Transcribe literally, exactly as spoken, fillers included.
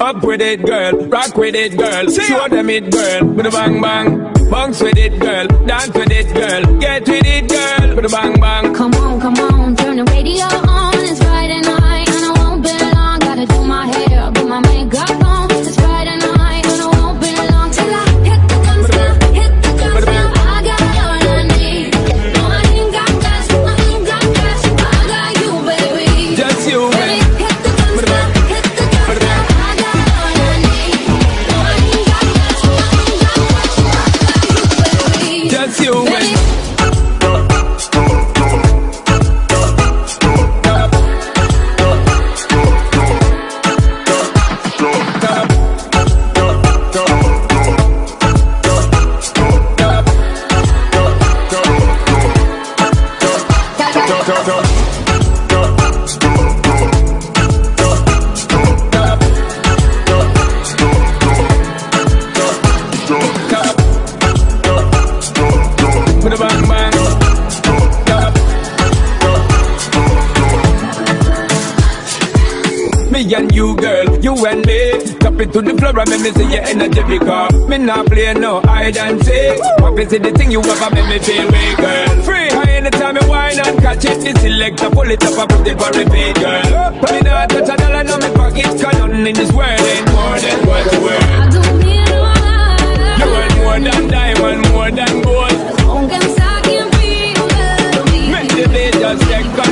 Up with it, girl. Rock with it, girl. Show them it, girl. With a bang bang. Bounce with it, girl. Dance with it, girl. Get with it, girl. With a bang bang. Come on, come on. Turn the radio on. It's Friday night and I won't be long. Gotta do my hair, put my makeup on. It's Friday night and I won't be long till I hit the dance floor, hit the dance floor. I got all I need. No, I ain't got cash, I ain't got cash. I got you, baby. Just you, baby. Hit the dance floor, hit the dance floor. I got all I need. No, I ain't got cash, I ain't got cash. I got you, baby. Just you, baby. Me and you, girl, you and me. Tap it to the floor and make me see your energy because me not play no hide and seek. What is it the thing you ever make me feel way, girl? Free, high anytime you whine and catch it. The selector pull it up and put it for repeat, girl. Me not touch a dollar in my pocket, cause nothing in this world ain't more than what you worth. I don't need no one. You want more than diamond, more than gold. As long as I can be with you. Make the day just take